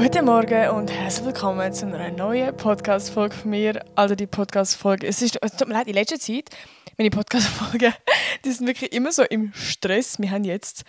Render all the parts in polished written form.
Guten Morgen und herzlich willkommen zu einer neuen Podcast-Folge von mir. Also die Podcast-Folge, es tut mir leid, in letzter Zeit, meine Podcast-Folgen, die sind wirklich immer so im Stress. Wir haben jetzt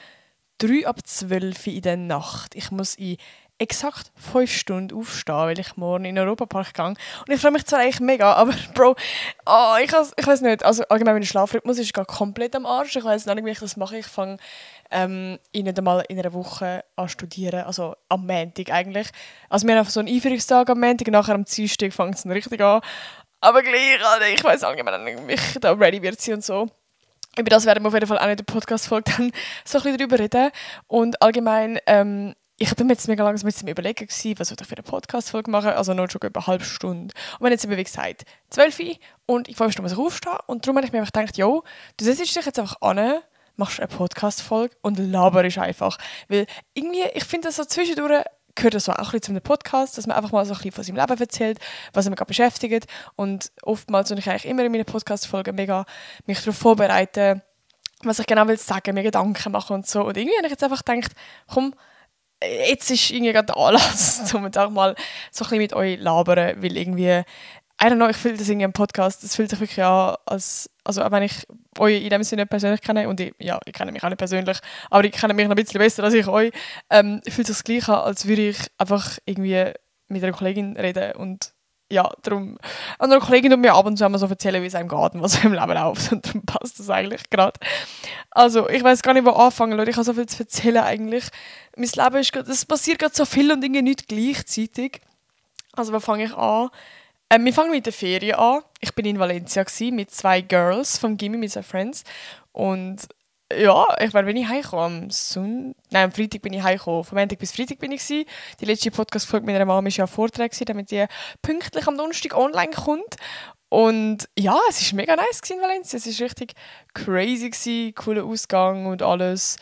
11:03 in der Nacht. Ich muss in exakt 5 Stunden aufstehen, weil ich morgen in den Europapark gehe. Und ich freue mich zwar eigentlich mega, aber Bro, ich weiß nicht, also allgemein mein Schlafrhythmus ist gerade komplett am Arsch. Ich weiß nicht, wie ich das mache. Ich fange nicht einmal in einer Woche an studieren, also am Montag eigentlich. Also wir haben so einen Einführungstag am Montag und nachher am Dienstag fängt es dann richtig an. Aber gleich, Alter, ich weiß allgemein nicht, wie ich da ready wird sein und so. Über das werden wir auf jeden Fall auch in der Podcast-Folge dann so ein bisschen drüber reden. Und allgemein, ich bin mir jetzt mega langsam mit dem Überlegen gewesen, was soll ich für eine Podcast-Folge machen, also nur schon über eine halbe Stunde. Und wir haben jetzt eben, wie gesagt, 12 Uhr und in 5 Stunden muss ich aufstehen. Und darum habe ich mir einfach gedacht, jo, du setzt dich jetzt einfach an, machst eine Podcast-Folge und laberst einfach. Weil irgendwie, ich finde das so zwischendurch, gehört das so auch ein bisschen zu einem Podcast, dass man einfach mal so ein bisschen von seinem Leben erzählt, was mich gerade beschäftigt. Und oftmals tue ich eigentlich immer in meinen Podcast-Folgen mega mich darauf vorbereiten, was ich genau will sagen, mir Gedanken machen und so. Und irgendwie habe ich jetzt einfach gedacht, komm, jetzt ist irgendwie gerade der Anlass, um jetzt auch mal so ein bisschen mit euch labern, weil irgendwie, I don't know, ich fühle das irgendwie im Podcast, es fühlt sich wirklich an, als, also auch wenn ich euch in dem Sinne persönlich kenne, und ich kenne mich auch nicht persönlich, aber ich kenne mich noch ein bisschen besser als ich euch, fühlt sich das gleich an, als würde ich einfach irgendwie mit einer Kollegin reden und ja, darum, eine Kollegin tut mir ab und zu immer so erzählen, wie es einem geht und was so im Leben läuft und darum passt das eigentlich gerade. Also, ich weiß gar nicht, wo anfangen, Leute, ich habe so viel zu erzählen eigentlich. Mein Leben ist gerade, es passiert gerade so viel und irgendwie nicht gleichzeitig. Also, wo fange ich an? Wir fangen mit der Ferien an. Ich bin in Valencia mit 2 Girls vom Gimmi, mit 2 Friends. Und ja, ich meine, wenn ich heimkomme, am Freitag bin ich heimgekommen. Von Montag bis Freitag bin ich gewesen. Die letzte Podcast-Folge mit meiner Mama war ja ein Vortrag, damit die pünktlich am Donnerstag online kommt. Und ja, es war mega nice in Valencia. Es war richtig crazy gewesen, cooler Ausgang und alles.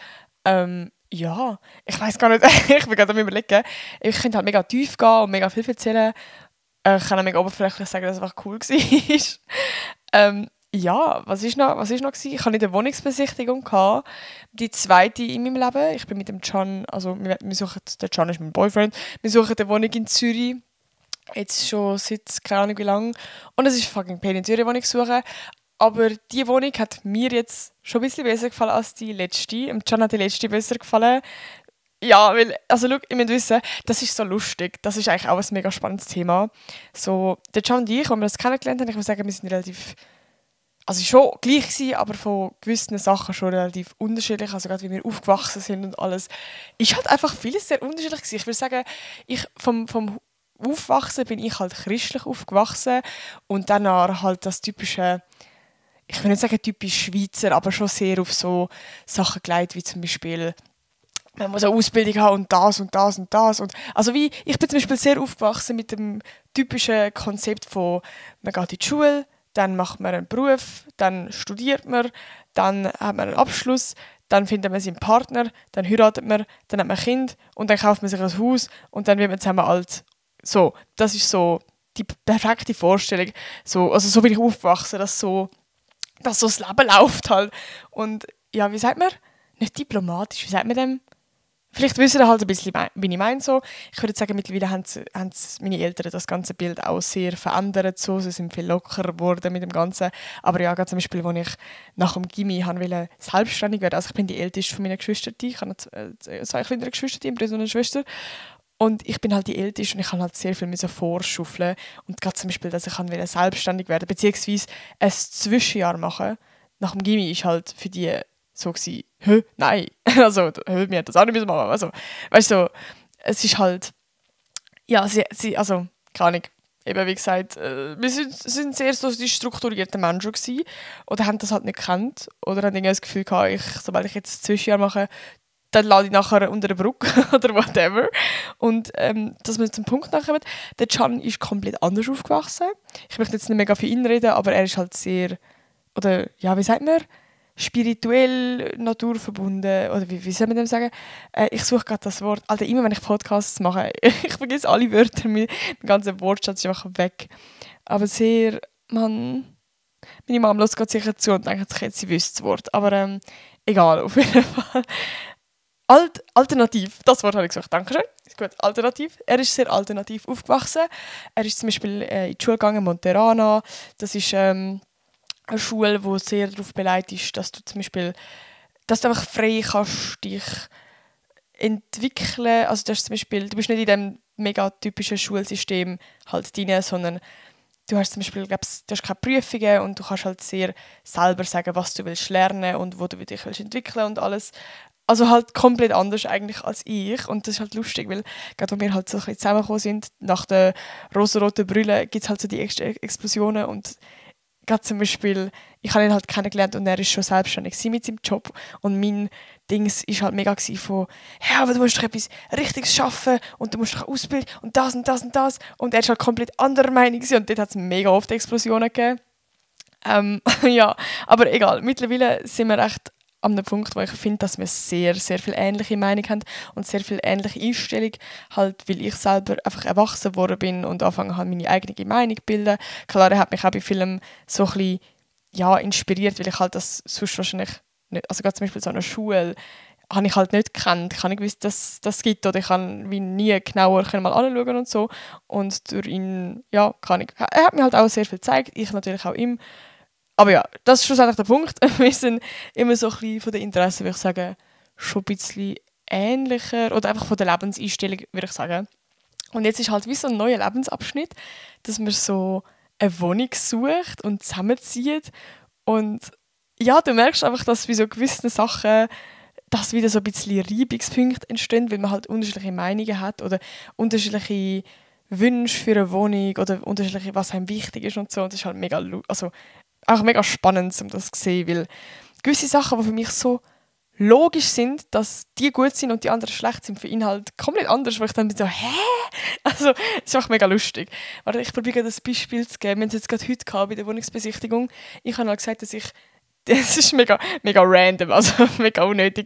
Ja, ich weiß gar nicht, ich bin gerade am Überlegen. Ich könnte halt mega tief gehen und mega viel erzählen. Ich kann auch mega oberflächlich sagen, dass es einfach cool war. Ja, was ist noch gewesen? Ich hatte nicht eine Wohnungsbesichtigung gehabt. Die zweite in meinem Leben. Ich bin mit dem Can, also wir suchen, der Can ist mein Boyfriend, wir suchen eine Wohnung in Zürich. Jetzt schon seit keine Ahnung wie lange. Und es ist fucking pain in Zürich, Wohnung suchen. Aber die Wohnung hat mir jetzt schon ein bisschen besser gefallen als die letzte. Dem Can hat die letzte besser gefallen. Ja, weil, also schau, ihr müsst wissen, das ist so lustig. Das ist eigentlich auch ein mega spannendes Thema. So, der Can und ich, als wir das kennengelernt haben, ich muss sagen, wir sind relativ, also schon gleich gewesen, aber von gewissen Sachen schon relativ unterschiedlich. Also gerade wie wir aufgewachsen sind und alles, ist halt einfach vieles sehr unterschiedlich gewesen. Ich würde sagen, vom Aufwachsen bin ich halt christlich aufgewachsen und danach halt das typische, ich will nicht sagen typisch Schweizer, aber schon sehr auf so Sachen gelegt, wie zum Beispiel man muss eine Ausbildung haben und das und das und das. Und also wie, ich bin zum Beispiel sehr aufgewachsen mit dem typischen Konzept von, man geht in die Schule, dann macht man einen Beruf, dann studiert man, dann hat man einen Abschluss, dann findet man seinen Partner, dann heiratet man, dann hat man ein Kind und dann kauft man sich ein Haus und dann wird man zusammen alt. So, das ist so die perfekte Vorstellung. So, also so bin ich aufgewachsen, dass so das Leben läuft halt. Und ja, wie sagt man? Nicht diplomatisch, wie sagt man dem? Vielleicht wissen ihr halt ein bisschen, wie ich meine. So. Ich würde sagen, mittlerweile haben meine Eltern das ganze Bild auch sehr verändert. So. Sie sind viel lockerer geworden mit dem Ganzen. Aber ja, gerade zum Beispiel, als ich nach dem Gymi wollte selbstständig werden. Also ich bin die älteste von meinen Geschwistern. Ich habe 2 kleinere Geschwister, einen Bruder und eine Schwester. Und ich bin halt die Älteste und ich kann halt sehr viel vorschaufeln. Und gerade zum Beispiel, dass ich selbstständig werden beziehungsweise ein Zwischenjahr machen. Nach dem Gymi ist halt für die so gewesen, nein, also, wir hätten das auch nicht machen. Also, weißt du, es ist halt, ja, also, keine Ahnung, eben wie gesagt, wir sind sehr so die strukturierten Menschen gewesen, oder haben das halt nicht gekannt, oder haben irgendwie das Gefühl gehabt, sobald ich jetzt ein Zwischenjahr mache, dann lade ich nachher unter eine Brücke oder whatever. Und dass wir zum Punkt nachkommen, der Can ist komplett anders aufgewachsen. Ich möchte jetzt nicht mega für ihn reden, aber er ist halt sehr, oder ja, wie sagt man, spirituell, naturverbunden, oder wie soll man dem sagen? Ich suche gerade das Wort. Alter, immer wenn ich Podcasts mache, ich vergesse alle Wörter, mein ganzer Wortschatz ist einfach weg. Aber sehr, meine Mama lässt gerade sicher zu und denkt sich jetzt, sie wüsste das Wort. Aber egal, auf jeden Fall. alternativ, das Wort habe ich gesagt, danke schön. Ist gut, alternativ. Er ist sehr alternativ aufgewachsen. Er ist zum Beispiel in die Schule gegangen, Monterana. Das ist eine Schule, die sehr darauf beleidigt ist, dass du zum Beispiel, dass du einfach frei kannst dich entwickeln. Also das ist zum Beispiel, du bist nicht in dem mega typischen Schulsystem halt drin, sondern du hast zum Beispiel, glaubst, du hast keine Prüfungen und du kannst halt sehr selber sagen, was du willst lernen und wo du dich willst entwickeln und alles. Also halt komplett anders eigentlich als ich. Und das ist halt lustig, weil gerade als wir halt so ein bisschen zusammengekommen sind, nach der rosaroten Brille gibt es halt so die ersten Explosionen. Und gerade zum Beispiel, ich habe ihn halt kennengelernt und er ist schon selbstständig mit seinem Job. Und mein Dings war halt mega von, ja, aber du musst doch etwas Richtiges schaffen und du musst doch ausbilden und das und das und das. Und er war halt komplett anderer Meinung und dort hat es mega oft Explosionen gegeben. Ja, aber egal, mittlerweile sind wir echt an einem Punkt, wo ich finde, dass wir sehr, sehr viel ähnliche Meinung haben und sehr viel ähnliche Einstellung, halt, weil ich selber einfach erwachsen worden bin und angefangen habe, meine eigene Meinung zu bilden. Klar, er hat mich auch bei Filmen so ein bisschen, ja, inspiriert, weil ich halt das sonst wahrscheinlich nicht, also gerade zum Beispiel so eine Schule, habe ich halt nicht gekannt. Ich habe nicht gewusst, dass das gibt oder ich kann wie nie genauer mal anschauen und so. Und durch ihn, ja, er hat mir halt auch sehr viel gezeigt, ich natürlich auch ihm. Aber ja, das ist schlussendlich der Punkt. Wir sind immer so ein bisschen von den Interessen, würde ich sagen, schon ein bisschen ähnlicher oder einfach von der Lebenseinstellung, würde ich sagen. Und jetzt ist halt wie so ein neuer Lebensabschnitt, dass man so eine Wohnung sucht und zusammenzieht. Und ja, du merkst einfach, dass bei so gewissen Sachen dass wieder so ein bisschen Reibungspunkte entstehen, weil man halt unterschiedliche Meinungen hat oder unterschiedliche Wünsche für eine Wohnung oder unterschiedliche, was einem wichtig ist und so. Und das ist halt mega, also auch mega spannend, um das zu sehen, weil gewisse Sachen, die für mich so logisch sind, dass die gut sind und die anderen schlecht sind, für ihn halt komplett anders, wo ich dann bin so, hä? Also, es ist auch mega lustig. Warte, ich probiere das Beispiel zu geben. Wir haben es jetzt gerade heute gehabt bei der Wohnungsbesichtigung. Ich habe halt gesagt, dass ich, das ist mega, mega random, also mega unnötig.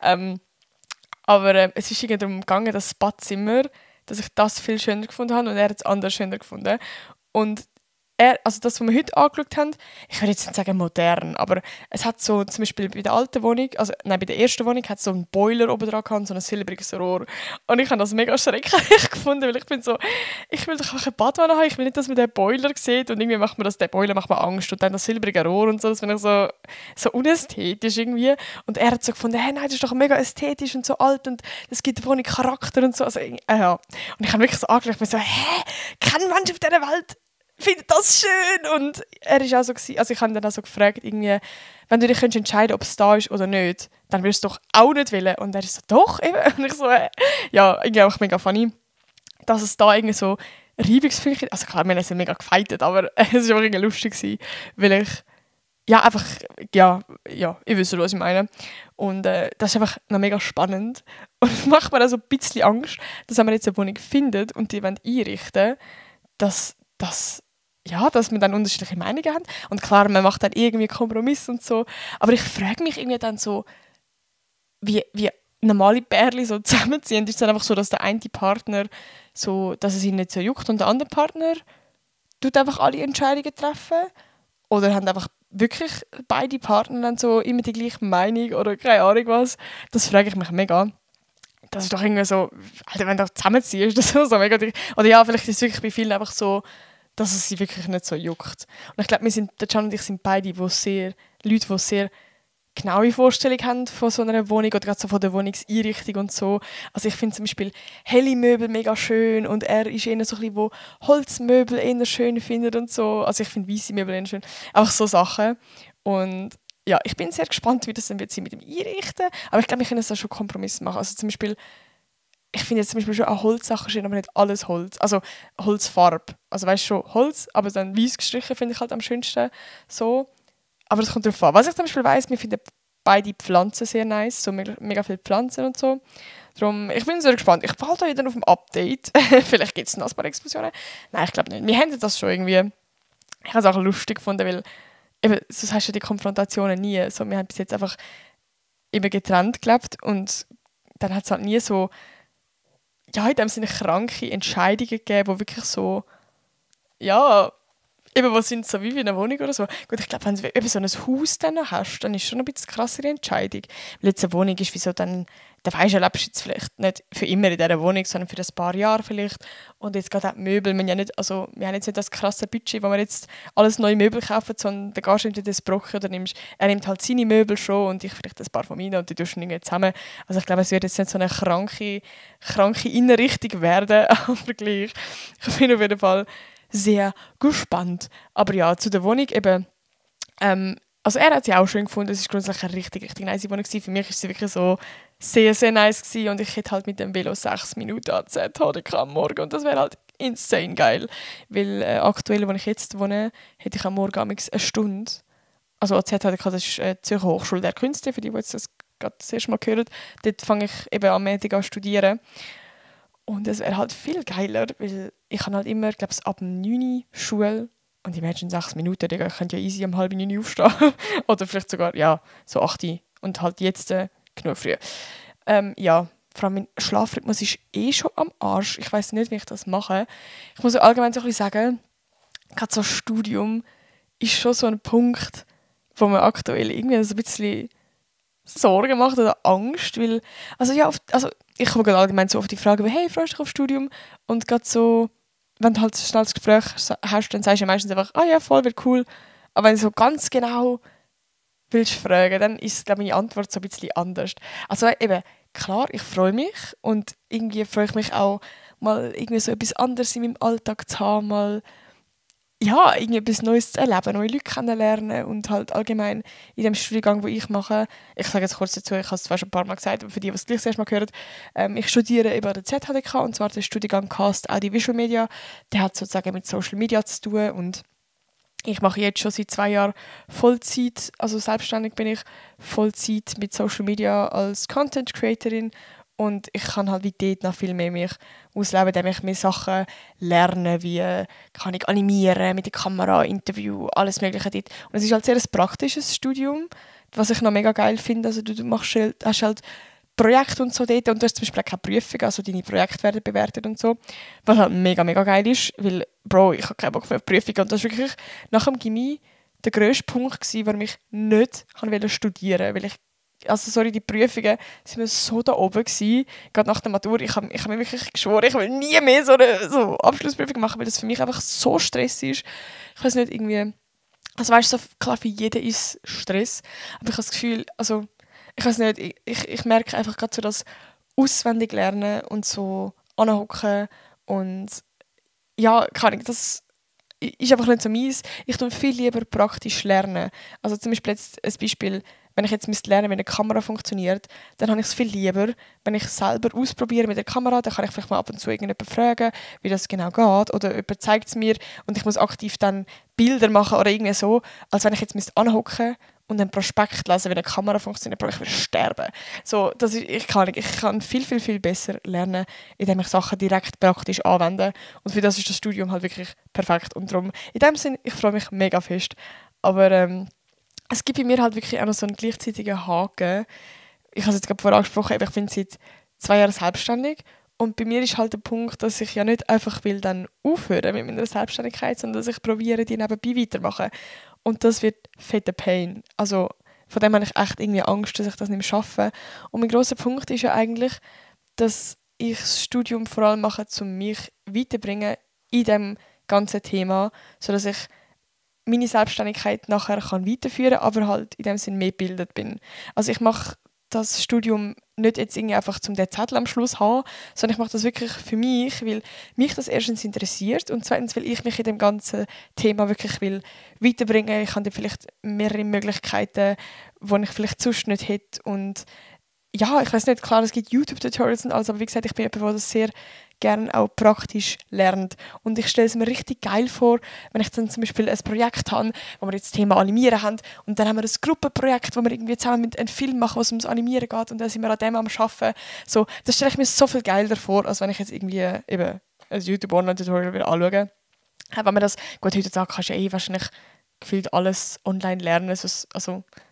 Aber es ist irgendwie darum gegangen, dass das Badzimmer, dass ich das viel schöner gefunden habe und er hat es anders schöner gefunden. Und also das, was wir heute angeschaut haben, ich würde jetzt nicht sagen modern, aber es hat so, zum Beispiel bei der alten Wohnung, also nein, bei der ersten Wohnung hat es so einen Boiler oben dran gehabt, so ein silbriges Rohr. Und ich habe das mega schrecklich gefunden, weil ich bin so, ich will doch auch eine Badwanne haben, ich will nicht, dass man den Boiler sieht und irgendwie macht mir der Boiler macht mir Angst und dann das silbrige Rohr und so, das finde ich so unästhetisch irgendwie. Und er hat so gefunden, hey, nein, das ist doch mega ästhetisch und so alt und das gibt der Wohnung Charakter und so. Also, ja. Und ich habe wirklich so angeschaut, ich bin so, hä, kein Mensch auf dieser Welt findet das schön. Und er ist auch so, also ich habe ihn dann auch so gefragt, irgendwie, wenn du dich entscheiden könntest, ob es da ist oder nicht, dann würdest du doch auch nicht wollen. Und er ist so, doch, eben. Und ich so, ja, irgendwie auch mega funny, dass es da irgendwie so Reibungspunkte gibt. Also klar, wir haben es mega gefeitet, aber es war auch irgendwie lustig gewesen, weil ich, ja, einfach, ja, ihr wisst, was ich meine. Und das ist einfach noch mega spannend. Und es macht mir auch so ein bisschen Angst, dass wenn man jetzt eine Wohnung findet und die einrichten wollen, dass wir dann unterschiedliche Meinungen haben. Und klar, man macht dann irgendwie Kompromiss und so. Aber ich frage mich irgendwie dann so, wie normale Pärchen so zusammenziehen. Ist es dann einfach so, dass der eine Partner so, dass es ihn nicht so juckt und der andere Partner tut einfach alle Entscheidungen treffen? Oder haben einfach wirklich beide Partner dann so immer die gleiche Meinung oder keine Ahnung was? Das frage ich mich mega. Das ist doch irgendwie so, Alter, wenn du zusammenziehst, das ist so mega. Oder ja, vielleicht ist es wirklich bei vielen einfach so, dass es sie wirklich nicht so juckt. Und ich glaube, der Can und ich sind beide Leute, die sehr genaue Vorstellungen haben von so einer Wohnung oder gerade so von der Wohnungseinrichtung und so. Also ich finde zum Beispiel helle Möbel mega schön und er ist eher so ein bisschen, wo Holzmöbel eher schön findet und so. Also ich finde weisse Möbel eher schön. Einfach so Sachen. Und ja, ich bin sehr gespannt, wie das dann wird sein mit dem Einrichten. Aber ich glaube, wir können da schon Kompromisse machen. Also zum Beispiel, ich finde jetzt zum Beispiel schon auch Holzsachen schön, aber nicht alles Holz. Also Holzfarbe. Also weißt du schon, Holz, aber dann weiß gestrichen finde ich halt am schönsten so. Aber das kommt darauf an. Was ich zum Beispiel weiss, wir finden beide Pflanzen sehr nice, so mega viele Pflanzen und so. Darum, ich bin sehr gespannt. Ich behalte euch dann auf dem Update. Vielleicht gibt es noch ein paar Explosionen. Nein, ich glaube nicht. Wir haben das schon irgendwie. Ich habe es auch lustig gefunden, weil eben, sonst hast du die Konfrontationen nie. So, wir haben bis jetzt einfach immer getrennt gelebt und dann hat es halt nie so, ja, in dem Sinne kranke Entscheidungen gegeben, die wirklich so, ja, Eben, was sind so wie in einer Wohnung oder so? Gut, ich glaube, wenn du eben so ein Haus dann hast, dann ist schon ein bisschen eine krassere Entscheidung. Weil jetzt eine Wohnung ist, wieso dann weisst du, lebst jetzt vielleicht nicht für immer in dieser Wohnung, sondern für ein paar Jahre vielleicht. Und jetzt gerade auch die Möbel, wir haben jetzt nicht das krasse Budget, wo wir jetzt alles neue Möbel kaufen, sondern dann gehst du entweder das Brocken oder er nimmt halt seine Möbel schon und ich vielleicht ein paar von meinen und die tust du irgendwie zusammen. Also ich glaube, es wird jetzt nicht so eine kranke Innenrichtung werden, aber gleich. Ich bin auf jeden Fall sehr gespannt. Aber ja, zu der Wohnung eben, also er hat sie auch schön gefunden, es war grundsätzlich eine richtig nice Wohnung gewesen. Für mich war sie wirklich so sehr, sehr nice gewesen und ich hätte halt mit dem Velo 6 Minuten AZ am Morgen und das wäre halt insane geil, weil aktuell, wo ich jetzt wohne, hätte ich am Morgen eine Stunde, also AZ-HDK, das ist die Zürcher Hochschule der Künste, für die jetzt das gerade das erste Mal hören, dort fange ich eben am Montag an zu studieren. Und es wäre halt viel geiler, weil ich habe halt immer, glaube ich, ab 9 Uhr Schule und imagine 6 Minuten, Digga, ich könnte ja easy um halb 9 Uhr aufstehen. Oder vielleicht sogar, ja, so 8 Uhr und halt jetzt genug früh. Ja, vor allem mein Schlafrhythmus ist schon am Arsch. Ich weiß nicht, wie ich das mache. Ich muss allgemein so ein bisschen sagen, gerade so ein Studium ist schon so ein Punkt, wo man aktuell irgendwie so ein bisschen Sorgen macht oder Angst, weil, also ja, ich komme gerade allgemein so auf die Frage, wie, hey, freust du dich aufs Studium? Und gerade so, wenn du halt schnell das Gespräch hast, dann sagst du ja meistens einfach, ah ja, voll, wird cool. Aber wenn du so ganz genau willst fragen, dann ist, glaube ich, meine Antwort so ein bisschen anders. Also eben, klar, ich freue mich und irgendwie freue ich mich auch, mal irgendwie so etwas anderes in meinem Alltag zu haben, mal ja, irgendwie etwas Neues zu erleben, neue Leute kennenlernen und halt allgemein in dem Studiengang, den ich mache, ich sage jetzt kurz dazu, ich habe es zwar schon ein paar Mal gesagt, aber für die, die es gleich das erste Mal hören, ich studiere eben an der ZHDK und zwar der Studiengang Cast Audiovisual Media, der hat sozusagen mit Social Media zu tun und ich mache jetzt schon seit 2 Jahren Vollzeit, also selbstständig bin ich, Vollzeit mit Social Media als Content Creatorin und ich kann halt wie dort noch viel mehr mich ausleben, indem ich mir Sachen lerne, wie kann ich animieren mit der Kamera, Interview, alles mögliche dort. Und es ist halt sehr ein praktisches Studium, was ich noch mega geil finde. Also du hast halt Projekte und so dort und du hast zum Beispiel auch keine Prüfung, also deine Projekte werden bewertet und so, was halt mega, mega geil ist, weil, Bro, ich habe keinen Bock mehr auf Prüfung und das war wirklich nach dem Gymi der grösste Punkt gewesen, warum ich nicht studieren wollte, weil also sorry, die Prüfungen sind mir so da oben gewesen, gerade nach der Matur, ich hab mir wirklich geschworen, ich will nie mehr so eine Abschlussprüfung machen, weil das für mich einfach so stressig ist. Ich weiß nicht, irgendwie, also weißt du, so, klar, für jeden ist Stress, aber ich habe das Gefühl, also ich weiß nicht, ich merke einfach gerade so das auswendig lernen und so anhocken und ja, kann ich, das ist einfach nicht so meins. Ich tue viel lieber praktisch lernen. Also zum Beispiel jetzt ein Beispiel, wenn ich jetzt lernen müsste, wie eine Kamera funktioniert, dann habe ich es viel lieber, wenn ich selber ausprobiere mit der Kamera, dann kann ich vielleicht mal ab und zu irgendjemanden fragen, wie das genau geht oder jemand zeigt es mir und ich muss aktiv dann Bilder machen oder irgendwie so, als wenn ich jetzt anhocken und einen Prospekt lesen, wie eine Kamera funktioniert, ich würde sterben. So, ich kann viel, viel, viel besser lernen, indem ich Sachen direkt praktisch anwende und für das ist das Studium halt wirklich perfekt und darum, in dem Sinne, ich freue mich mega fest, aber es gibt bei mir halt wirklich auch noch so einen gleichzeitigen Haken. Ich habe es jetzt gerade vorher angesprochen, ich bin seit 2 Jahren selbstständig und bei mir ist halt der Punkt, dass ich ja nicht einfach will dann aufhören mit meiner Selbstständigkeit, sondern dass ich probiere, die nebenbei weitermachen. Und das wird fetter Pain. Also von dem habe ich echt irgendwie Angst, dass ich das nicht mehr schaffe. Und mein grosser Punkt ist ja eigentlich, dass ich das Studium vor allem mache, um mich weiterzubringen in diesem ganzen Thema, sodass ich meine Selbstständigkeit nachher kann weiterführen kann, aber halt in dem Sinne mehr gebildet bin. Also ich mache das Studium nicht jetzt irgendwie einfach zum den Zettel am Schluss haben, sondern ich mache das wirklich für mich, weil mich das erstens interessiert und zweitens, weil ich mich in dem ganzen Thema wirklich will weiterbringen. Ich habe vielleicht mehrere Möglichkeiten, die ich vielleicht sonst nicht hätte und ja, ich weiß nicht, klar, es gibt YouTube-Tutorials und alles, aber wie gesagt, ich bin jemand, der das sehr gerne auch praktisch lernt. Und ich stelle es mir richtig geil vor, wenn ich dann zum Beispiel ein Projekt habe, wo wir jetzt das Thema Animieren haben und dann haben wir ein Gruppenprojekt, wo wir irgendwie zusammen mit einem Film machen, was ums Animieren geht und dann sind wir an dem am Arbeiten. So, das stelle ich mir so viel geiler vor, als wenn ich jetzt irgendwie eben ein YouTube-Online-Tutorial anschaue. Wenn man das, gut, heutzutage kannst du ja wahrscheinlich gefühlt alles online lernen, also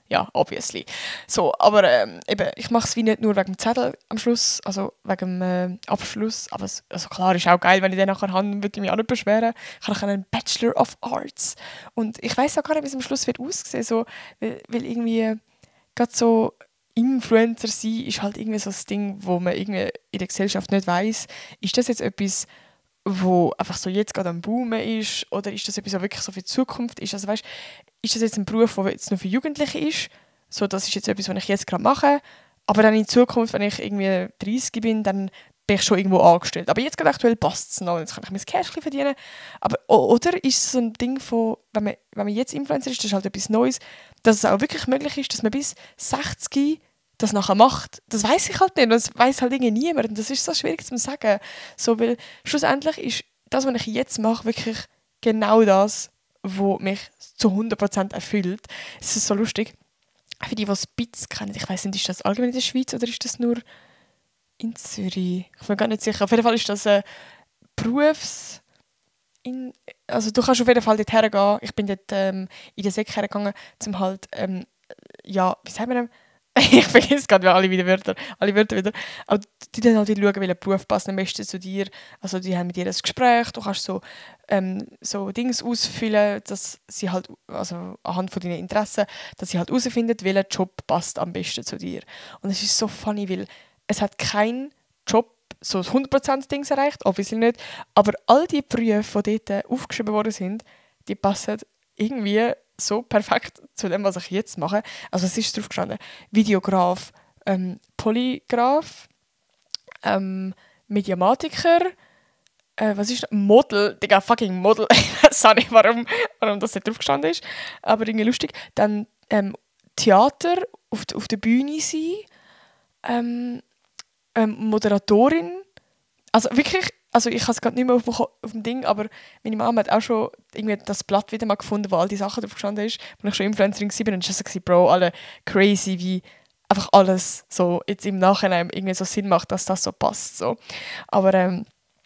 Ja, obviously. So, aber eben, ich mache es wie nicht nur wegen dem Zettel am Schluss, also wegen dem Abschluss, aber also klar, ist auch geil, wenn ich den nachher habe, würde ich mich auch nicht beschweren. Ich habe einen Bachelor of Arts und ich weiß auch gar nicht, wie es am Schluss wird aussehen, so, weil irgendwie gerade so Influencer sein ist halt irgendwie so das Ding, wo man irgendwie in der Gesellschaft nicht weiß, ist das jetzt etwas, wo einfach so jetzt gerade am Boomen ist oder ist das etwas, was wirklich so für die Zukunft ist? Also weißt, ist das jetzt ein Beruf, der jetzt nur für Jugendliche ist? So, das ist jetzt etwas, was ich jetzt gerade mache, aber dann in Zukunft, wenn ich irgendwie 30 bin, dann bin ich schon irgendwo angestellt. Aber jetzt gerade aktuell passt es noch, jetzt kann ich mein Cash verdienen. Aber, oder ist es so ein Ding von, wenn man jetzt Influencer ist, das ist halt etwas Neues, dass es auch wirklich möglich ist, dass man bis 60 das nachher macht. Das weiß ich halt nicht. Das weiß halt irgendwie niemand. Und das ist so schwierig zu sagen. So, weil schlussendlich ist das, was ich jetzt mache, wirklich genau das, was mich zu 100% erfüllt. Es ist so lustig. Für die, die Spitz kennen, ich weiß nicht, ist das allgemein in der Schweiz oder ist das nur in Zürich? Ich bin gar nicht sicher. Auf jeden Fall ist das ein Berufs... also du kannst auf jeden Fall dort hergehen. Ich bin dort in der Sek hergegangen, um halt, ja, wie sagen wir denn? Ich vergesse gerade alle Wörter wieder. Aber die dann halt schauen, welcher Beruf passt am besten zu dir. Also die haben mit dir ein Gespräch, du kannst so Dinge ausfüllen, dass sie halt, also anhand von deinen Interessen, dass sie halt herausfinden, welcher Job passt am besten zu dir. Und es ist so funny, weil es hat kein Job so das 100% Dings erreicht, obviously nicht, aber all die Berufe, die dort aufgeschrieben worden sind, die passen irgendwie so perfekt zu dem, was ich jetzt mache. Also es ist drauf gestanden, Videograf, Polygraph, Mediamatiker, was ist das? Model, Digga, fucking Model. Ich weiß auch nicht, warum das nicht drauf gestanden ist, aber irgendwie lustig. Dann Theater, auf der Bühne sein, Moderatorin, also wirklich, also ich habe es gerade nicht mehr auf dem Ding, aber meine Mama hat auch schon irgendwie das Blatt wieder mal gefunden, wo all die Sachen drauf gestanden ist, wo ich schon Influencerin war, und dann war es so, Bro, alle crazy, wie einfach alles so jetzt im Nachhinein irgendwie so Sinn macht, dass das so passt, so. Aber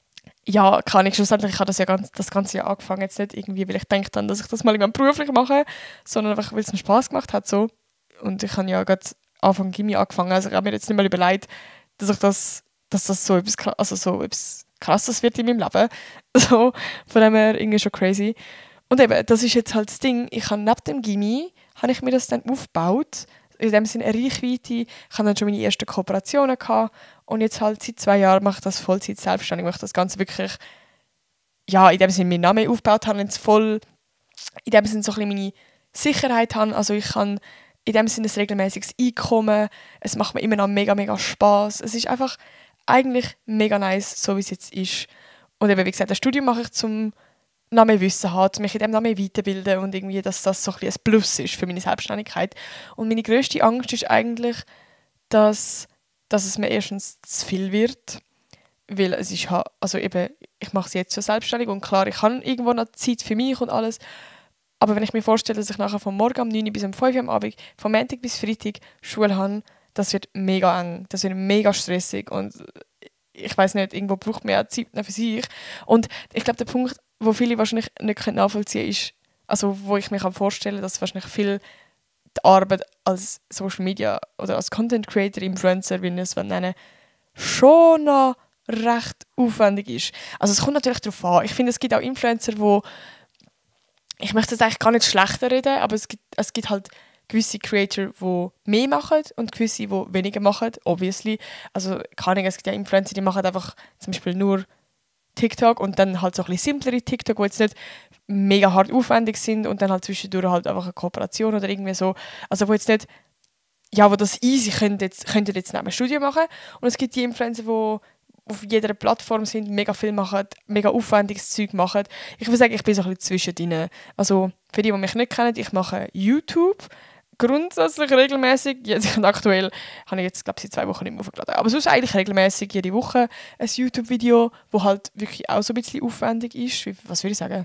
ja, kann ich schlussendlich, ich habe das ja das ganze Jahr angefangen, jetzt nicht irgendwie, weil ich denke dann, dass ich das mal irgendwann beruflich mache, sondern einfach, weil es mir Spass gemacht hat, so. Und ich habe ja gerade Anfang Gymi angefangen, also ich habe mir jetzt nicht mal überlegt, dass das so etwas, also so etwas Krasses wird in meinem Leben. So, von dem her irgendwie schon crazy. Und eben, das ist jetzt halt das Ding, ich habe neben dem Gymi, habe ich mir das dann aufgebaut, in dem Sinne eine Reichweite, ich hatte dann schon meine ersten Kooperationen gehabt und jetzt halt seit 2 Jahren mache ich das Vollzeit selbstständig, mache das Ganze wirklich, ja, in dem Sinne meinen Namen aufgebaut habe, jetzt voll, in dem Sinne so ein bisschen meine Sicherheit habe, also ich kann in dem Sinne ein regelmäßiges Einkommen, es macht mir immer noch mega, mega Spass, es ist einfach eigentlich mega nice, so wie es jetzt ist. Und eben, wie gesagt, das Studium mache ich zum Namen Wissen haben, mich in dem Namen weiterbilden und irgendwie, dass das so ein bisschen ein Plus ist für meine Selbstständigkeit. Und meine grösste Angst ist eigentlich, dass es mir erstens zu viel wird, weil es ist also eben, ich mache es jetzt schon selbstständig und klar, ich habe irgendwo noch Zeit für mich und alles, aber wenn ich mir vorstelle, dass ich nachher von morgen um 9 Uhr bis um 5 Uhr am Abend, von Montag bis Freitag Schule habe, das wird mega eng, das wird mega stressig und ich weiß nicht, irgendwo braucht man ja Zeit für sich. Und ich glaube, der Punkt, wo viele wahrscheinlich nicht nachvollziehen können, ist, also wo ich mir vorstellen kann, dass wahrscheinlich viel die Arbeit als Social Media oder als Content Creator, Influencer, wie wir es nennen, schon noch recht aufwendig ist. Also es kommt natürlich darauf an. Ich finde, es gibt auch Influencer, wo ich möchte das eigentlich gar nicht schlechter reden, aber es gibt halt gewisse Creator, die mehr machen und gewisse, die weniger machen, obviously. Also keine Ahnung, es gibt ja Influencer, die machen einfach zum Beispiel nur TikTok und dann halt so ein bisschen simplere TikTok, die jetzt nicht mega hart aufwendig sind und dann halt zwischendurch halt einfach eine Kooperation oder irgendwie so. Also wo jetzt nicht, ja, wo das easy könnte jetzt neben dem Studio machen. Und es gibt die Influencer, die auf jeder Plattform sind, mega viel machen, mega aufwendiges Zeug machen. Ich würde sagen, ich bin so ein bisschen zwischendrin. Also für die mich nicht kennen, ich mache YouTube grundsätzlich regelmäßig. Jetzt aktuell habe ich jetzt, glaube ich, seit 2 Wochen nicht mehr hochgeladen. Aber sonst eigentlich regelmäßig jede Woche ein YouTube-Video, wo halt wirklich auch so ein bisschen aufwendig ist. Was würde ich sagen?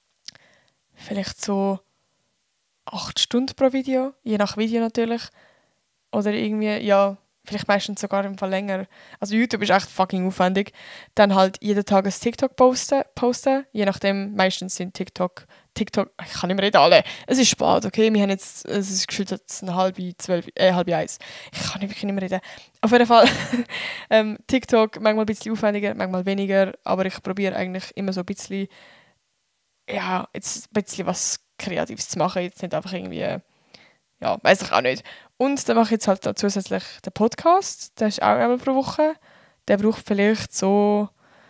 Vielleicht so 8 Stunden pro Video, je nach Video natürlich. Oder irgendwie, ja, vielleicht meistens sogar im Fall länger. Also YouTube ist echt fucking aufwendig. Dann halt jeden Tag ein TikTok posten. Je nachdem, meistens sind TikTok, ich kann nicht mehr reden, alle. Es ist spät, okay? Wir haben jetzt, es ist gefühlt jetzt halb eins. Ich kann wirklich nicht mehr reden. Auf jeden Fall, TikTok manchmal ein bisschen aufwendiger, manchmal weniger, aber ich probiere eigentlich immer so ein bisschen, ja, jetzt ein bisschen was Kreatives zu machen. Jetzt nicht einfach irgendwie, ja, weiß ich auch nicht. Und dann mache ich jetzt halt da zusätzlich den Podcast. Der ist auch einmal pro Woche. Der braucht vielleicht so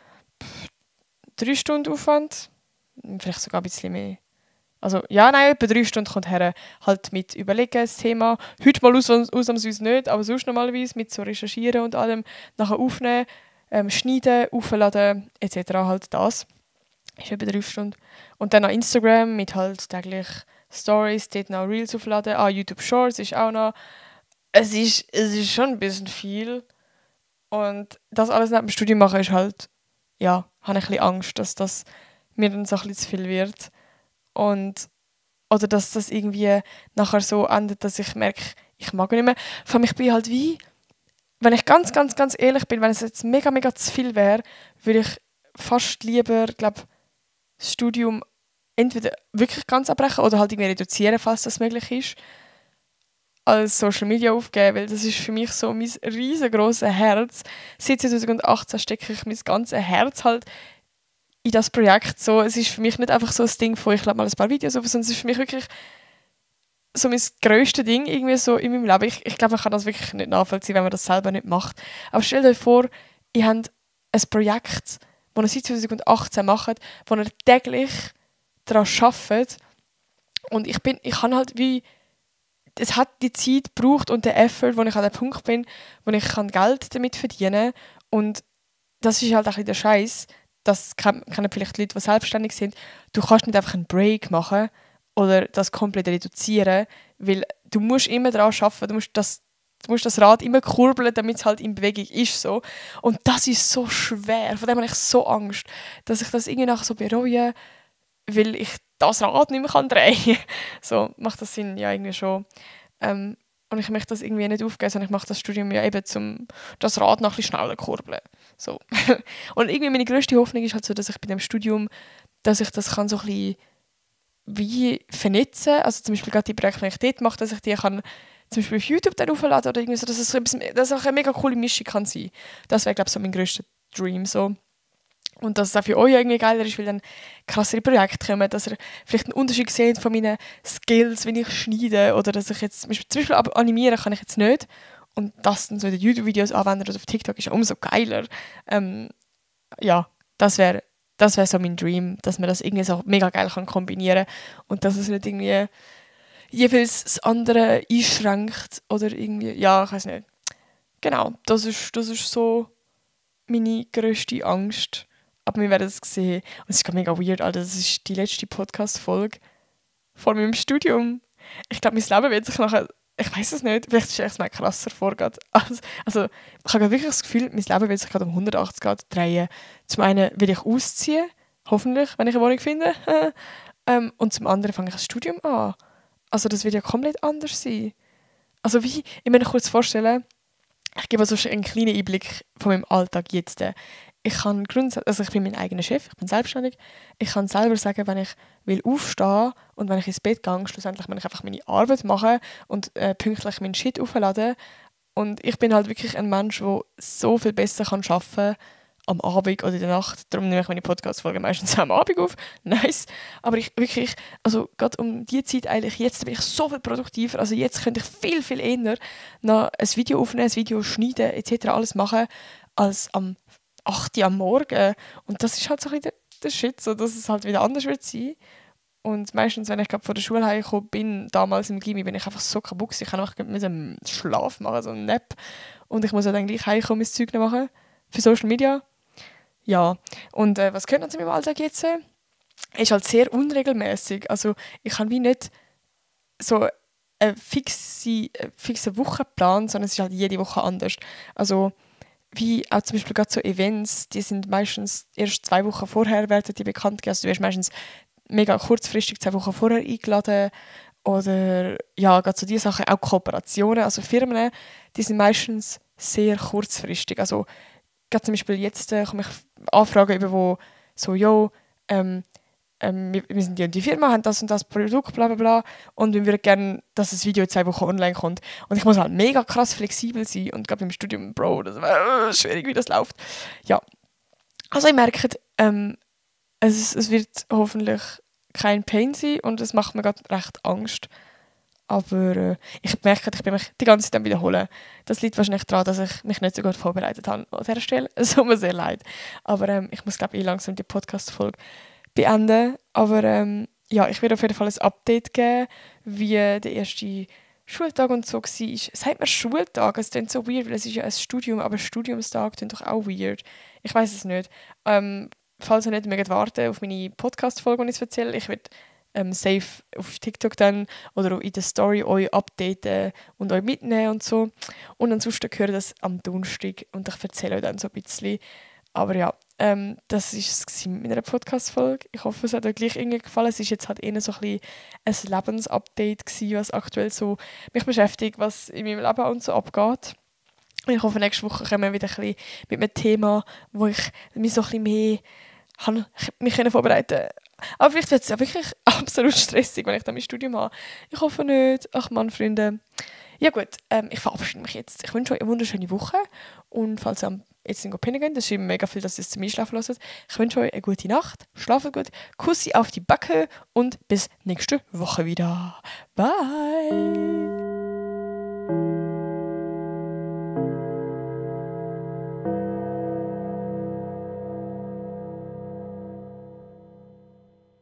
3 Stunden Aufwand. Vielleicht sogar ein bisschen mehr. Also, ja, nein, etwa 3 Stunden kommt her. Halt mit Überlegen, das Thema. Heute mal ausnahmsweise nicht, aber sonst normalerweise mit so Recherchieren und allem. Nachher aufnehmen, schneiden, aufladen, etc. Halt das. Ist etwa 3 Stunden. Und dann noch Instagram mit halt täglich Stories, dort noch Reels aufladen. YouTube Shorts ist auch noch. Es ist schon ein bisschen viel. Und das alles neben dem Studium machen ist halt, ja, habe ich ein bisschen Angst, dass das mir dann so ein bisschen zu viel wird. Oder dass das irgendwie nachher so endet, dass ich merke, ich mag nicht mehr. Vor allem, ich bin halt wie, wenn ich ganz, ganz, ganz ehrlich bin, wenn es jetzt mega, mega zu viel wäre, würde ich fast lieber, glaube das Studium entweder wirklich ganz abbrechen oder halt irgendwie reduzieren, falls das möglich ist, als Social Media aufgeben, weil das ist für mich so mein riesengroßes Herz. Seit 2018 stecke ich mein ganzes Herz halt in das Projekt. So, es ist für mich nicht einfach so ein Ding von, ich lade mal ein paar Videos auf, sondern es ist für mich wirklich so mein grösstes Ding irgendwie so in meinem Leben. Ich glaube, man kann das wirklich nicht nachvollziehen, wenn man das selber nicht macht. Aber stellt euch vor, ihr habt ein Projekt, das ihr seit 2018 macht, wo ihr täglich daran arbeitet. Und ich habe halt wie, es hat die Zeit gebraucht und den Effort, wo ich an dem Punkt bin, wo ich Geld damit verdienen kann. Und das ist halt ein bisschen der Scheiß. Das kennen vielleicht Leute, die selbstständig sind. Du kannst nicht einfach einen Break machen oder das komplett reduzieren, weil du musst immer daran arbeiten, du musst das Rad immer kurbeln, damit es halt in Bewegung ist. So. Und das ist so schwer. Von dem habe ich so Angst, dass ich das irgendwie nachher so bereue, weil ich das Rad nicht mehr drehen kann. So macht das Sinn ja irgendwie schon. Und ich möchte das irgendwie nicht aufgeben, sondern ich mache das Studium ja eben, um das Rad noch ein bisschen schneller kurbeln. So. Und irgendwie meine grösste Hoffnung ist halt so, dass ich bei dem Studium, dass ich das kann so ein bisschen wie vernetzen. Also zum Beispiel gerade die Projekte, die ich dort mache, dass ich die kann zum Beispiel auf YouTube dann aufladen oder irgendwie so, dass es auch eine mega coole Mischung kann sein. Das wäre, glaube ich, so mein grösster Dream. So. Und dass es auch für euch irgendwie geiler ist, weil dann krassere Projekte kommen, dass ihr vielleicht einen Unterschied seht von meinen Skills, wenn ich schneide oder dass ich jetzt, zum Beispiel animieren kann ich jetzt nicht und das dann so in den YouTube-Videos anwenden oder auf TikTok ist ja umso geiler. Ja, das wäre so mein Dream, dass man das irgendwie so mega geil kann kombinieren und dass es nicht irgendwie jeweils das andere einschränkt oder irgendwie, ja, ich weiß nicht. Genau, das ist so meine grösste Angst. Aber wir werden es sehen. Und es ist gerade mega weird, Alter. Das ist die letzte Podcast-Folge vor meinem Studium. Ich glaube, mein Leben wird sich nachher, ich weiß es nicht, vielleicht ist es mal krasser vorgeht. Also, ich habe wirklich das Gefühl, mein Leben wird sich gerade um 180 Grad drehen. Zum einen will ich ausziehen, hoffentlich, wenn ich eine Wohnung finde. Und zum anderen fange ich ein Studium an. Also das wird ja komplett anders sein. Also wie, ich möchte mir kurz vorstellen, ich gebe also einen kleinen Einblick von meinem Alltag jetzt. Ich kann also ich bin mein eigener Chef, ich bin selbstständig. Ich kann selber sagen, wenn ich will aufstehen und wenn ich ins Bett gehe, schlussendlich wenn ich einfach meine Arbeit mache und pünktlich meinen Shit aufladen. Und ich bin halt wirklich ein Mensch, der so viel besser arbeiten kann am Abend oder in der Nacht. Darum nehme ich meine Podcast-Folgen meistens am Abend auf. Nice. Aber ich wirklich, also gerade um die Zeit eigentlich, jetzt bin ich so viel produktiver. Also jetzt könnte ich viel, viel eher noch ein Video aufnehmen, ein Video schneiden etc. alles machen, als am 8 Uhr am Morgen. Und das ist halt so ein bisschen der Shit, so, dass es halt wieder anders wird sein. Und meistens, wenn ich gerade von der Schule heimgekommen bin, damals im Gymi, bin ich einfach so kaputt gewesen. Ich kann einfach mit einem Schlaf machen, so einen Nap. Und ich muss ja dann gleich heimkommen, mein Zeug noch machen. Für Social Media. Ja. Und was gehört noch zu meinem Alltag jetzt? Ist halt sehr unregelmäßig. Also ich habe wie nicht so einen fixen Wochenplan, sondern es ist halt jede Woche anders. Also wie auch zum Beispiel gerade so Events, die sind meistens erst 2 Wochen vorher werden die bekannt gegeben. Also du wirst meistens mega kurzfristig 2 Wochen vorher eingeladen Oder ja, gerade so diese Sachen, auch Kooperationen. Also Firmen, die sind meistens sehr kurzfristig. Also gerade zum Beispiel jetzt komme ich Anfragen über, wo so, wir sind die und die Firma, haben das und das Produkt, bla bla bla, und wir würden gerne, dass das Video in 2 Wochen online kommt. Und ich muss halt mega krass flexibel sein. Und gerade im Studium, Bro, das war schwierig, wie das läuft. Ja, also ihr merkt, es wird hoffentlich kein Pain sein und es macht mir gerade recht Angst. Aber ich merke, ich bin mich die ganze Zeit am wiederholen. Das liegt wahrscheinlich daran, dass ich mich nicht so gut vorbereitet habe an dieser Stelle. Es tut mir sehr leid. Aber ich muss, glaube ich, langsam die Podcast-Folge beenden. Aber ja, ich werde auf jeden Fall ein Update geben, wie der erste Schultag und so war. Sagt man Schultag? Es klingt so weird, weil es ist ja ein Studium, aber Studiumstag klingt doch auch weird. Ich weiß es nicht. Falls ihr nicht mögt warten auf meine Podcast-Folge, die ich erzähle, ich werde safe auf TikTok dann oder in der Story euch updaten und euch mitnehmen und so. Und ansonsten höre ich das am Donnerstag und ich erzähle euch dann so ein bisschen. Aber ja, das war es mit meiner Podcast-Folge. Ich hoffe, es hat euch gleich irgendwie gefallen. Es war jetzt halt eher so ein Lebensupdate gewesen, was aktuell so mich beschäftigt, was in meinem Leben und so abgeht. Und ich hoffe, nächste Woche kommen wir wieder ein bisschen mit einem Thema, wo ich mich so ein bisschen mehr mich vorbereiten konnte. Aber vielleicht wird es ja wirklich absolut stressig, wenn ich dann mein Studium habe. Ich hoffe nicht. Ach Mann, Freunde. Ja gut, ich verabschiede mich jetzt. Ich wünsche euch eine wunderschöne Woche. Und falls ihr jetzt nicht pennen geht, das ist mega viel, dass ihr es zum Einschlafen hört. Ich wünsche euch eine gute Nacht. Schlaft gut. Kussi auf die Backe und bis nächste Woche wieder. Bye.